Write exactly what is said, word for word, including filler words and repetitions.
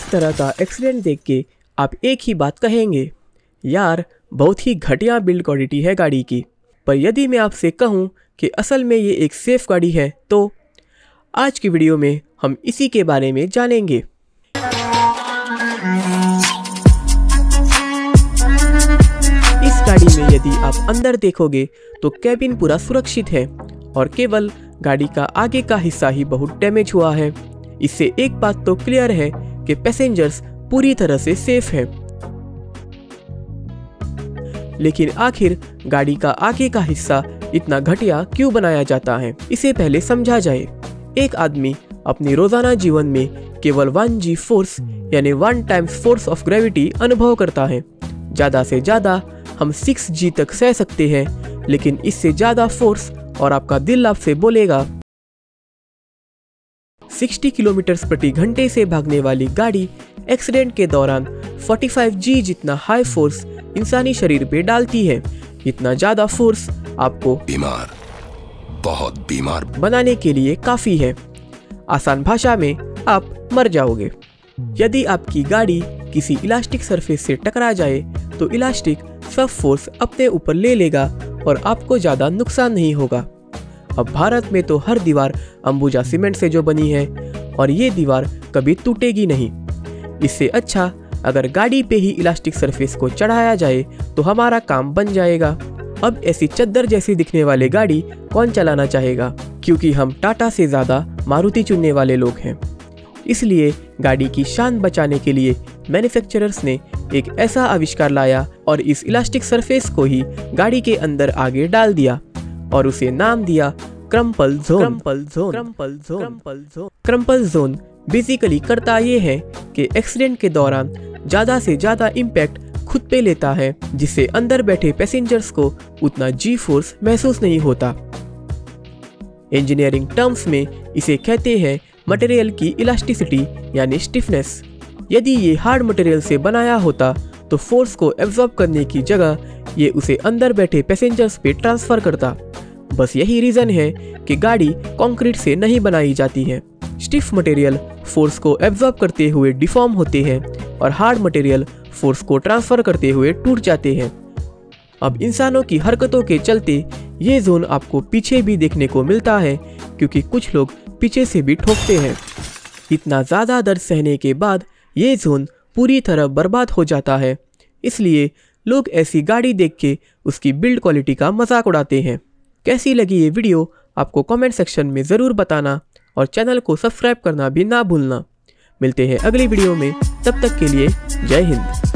इस तरह का एक्सीडेंट देख के आप एक ही बात कहेंगे, यार बहुत ही घटिया बिल्ड क्वालिटी है गाड़ी की। पर यदि मैं आपसे कहूँ कि असल में ये एक सेफ गाड़ी है, तो आज की वीडियो में हम इसी के बारे में जानेंगे। इस गाड़ी में यदि आप अंदर देखोगे तो कैबिन पूरा सुरक्षित है और केवल गाड़ी का आगे का हिस्सा ही बहुत डैमेज हुआ है। इससे एक बात तो क्लियर है कि पैसेंजर्स पूरी तरह से सेफ है। लेकिन आखिर गाड़ी का आगे का हिस्सा इतना घटिया क्यों बनाया जाता है, इसे पहले समझा जाए। एक आदमी अपने रोजाना जीवन में केवल वन जी फोर्स यानी one times force of gravity अनुभव करता है। ज्यादा से ज्यादा हम सिक्स जी तक सह सकते हैं, लेकिन इससे ज्यादा फोर्स और आपका दिल आपसे बोलेगा। साठ किलोमीटर प्रति घंटे से भागने वाली गाड़ी एक्सीडेंट के दौरान पैंतालीस जी जितना हाई फोर्स इंसानी शरीर पे डालती है। इतना ज्यादा फोर्स आपको बीमार, बहुत बीमार बनाने के लिए काफी है। आसान भाषा में आप मर जाओगे। यदि आपकी गाड़ी किसी इलास्टिक सरफेस से टकरा जाए तो इलास्टिक सब फोर्स अपने ऊपर ले लेगा और आपको ज्यादा नुकसान नहीं होगा। अब भारत में तो हर दीवार अंबुजा सीमेंट से जो बनी है और ये दीवार कभी टूटेगी नहीं। इससे अच्छा अगर गाड़ी पे ही इलास्टिक सरफेस को चढ़ाया जाए तो हमारा काम बन जाएगा। अब ऐसी चद्दर जैसी दिखने वाली गाड़ी कौन चलाना चाहेगा, क्योंकि हम टाटा से ज्यादा मारुति चुनने वाले लोग हैं। इसलिए गाड़ी की शान बचाने के लिए मैन्युफैक्चरर्स ने एक ऐसा आविष्कार लाया और इस इलास्टिक सरफेस को ही गाड़ी के अंदर आगे डाल दिया और उसे नाम दिया crumple zone. Crumple zone crumple zone crumple zone crumple zone basically करता ये है कि एक्सीडेंट के दौरान ज्यादा से ज्यादा इम्पैक्ट खुद पे लेता है, जिससे अंदर बैठे पैसेंजर्स को उतना जी फोर्स महसूस नहीं होता। इंजीनियरिंग टर्म्स में इसे कहते हैं मटेरियल की इलास्टिसिटी यानी स्टिफनेस। यदि ये हार्ड मटेरियल से बनाया होता तो फोर्स को एब्जॉर्ब करने की जगह ये उसे अंदर बैठे पैसेंजर्स पे ट्रांसफर करता। बस यही रीजन है कि गाड़ी कंक्रीट से नहीं बनाई जाती है। स्टिफ मटेरियल फोर्स को एब्जॉर्ब करते हुए डिफॉर्म होते हैं और हार्ड मटेरियल फोर्स को ट्रांसफर करते हुए टूट जाते हैं। अब इंसानों की हरकतों के चलते ये जोन आपको पीछे भी देखने को मिलता है, क्योंकि कुछ लोग पीछे से भी ठोकते हैं। इतना ज़्यादा दर्द सहने के बाद ये जोन पूरी तरह बर्बाद हो जाता है। इसलिए लोग ऐसी गाड़ी देख के उसकी बिल्ड क्वालिटी का मजाक उड़ाते हैं। कैसी लगी ये वीडियो आपको कमेंट सेक्शन में ज़रूर बताना और चैनल को सब्सक्राइब करना भी ना भूलना। मिलते हैं अगली वीडियो में, तब तक के लिए जय हिंद।